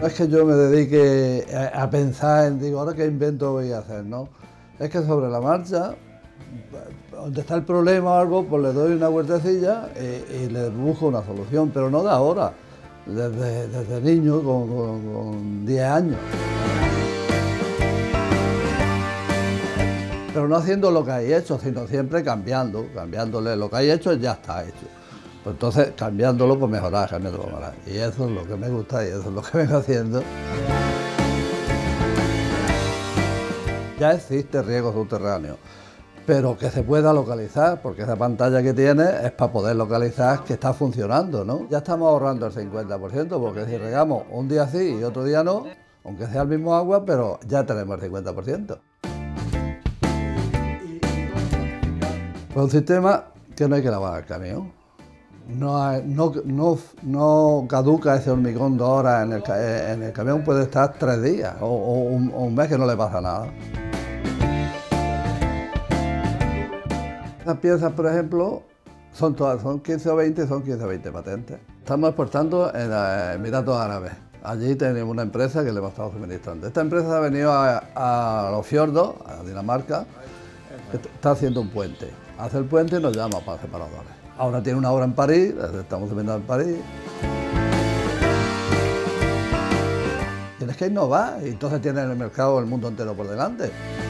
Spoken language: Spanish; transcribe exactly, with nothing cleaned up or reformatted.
No es que yo me dedique a, a pensar en, digo, ahora qué invento voy a hacer, ¿no? Es que sobre la marcha, donde está el problema o algo, pues le doy una vueltecilla y, y le busco una solución, pero no de ahora, desde, desde niño, con, con, con diez años. Pero no haciendo lo que hay hecho, sino siempre cambiando, cambiándole. Lo que hay hecho ya está hecho. Pues entonces, cambiándolo, pues mejorar, cambiándolo, mejorar. Y eso es lo que me gusta y eso es lo que vengo haciendo. Ya existe riego subterráneo, pero que se pueda localizar, porque esa pantalla que tiene es para poder localizar que está funcionando, ¿no? Ya estamos ahorrando el cincuenta por ciento, porque si regamos un día sí y otro día no, aunque sea el mismo agua, pero ya tenemos el cincuenta por ciento. Pues un sistema que no hay que lavar el camión. No, hay, no, no, no caduca ese hormigón dos horas en el, en el camión, puede estar tres días o, o, un, o un mes que no le pasa nada. Las piezas, por ejemplo, son todas, son quince o veinte, son quince o veinte patentes. Estamos exportando en Emiratos Árabes. Allí tenemos una empresa que le hemos estado suministrando. Esta empresa ha venido a, a los fiordos, a Dinamarca, que está haciendo un puente. Hace el puente y nos llama para separadores. Ahora tiene una obra en París, estamos subiendo en París. Tienes que innovar y entonces tienes el mercado del mundo entero por delante.